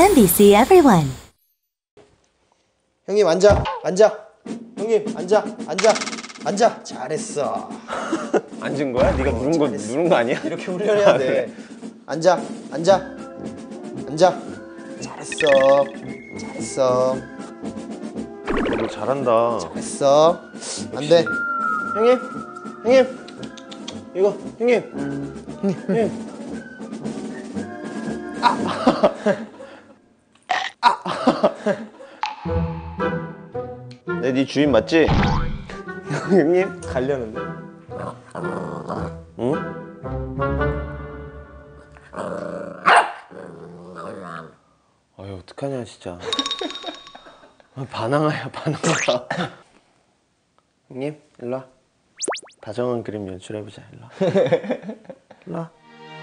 MBC Everyone. 형님 앉아. 형님 앉아. 잘했어. 앉은 거야? 네가 누른 거 아니야? 이렇게 훈련해야 돼. 앉아. 잘했어. 너 잘한다. 잘했어. 안 돼. 형님. 이거 형님. 네 주인 맞지? 형님 가려는데? 응? 아유 어떡하냐 진짜. 반항아야. 형님 일로 와. 다정한 그림 연출해보자. 일로 와. 일로 와.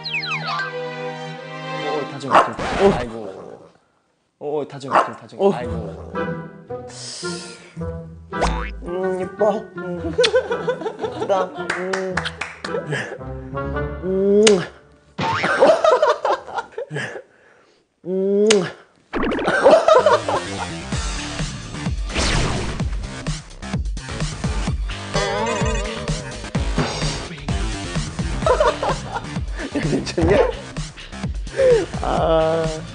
다정해. 아이고. 다정해. 아이고. 예뻐. 그다음. 야, 괜찮냐?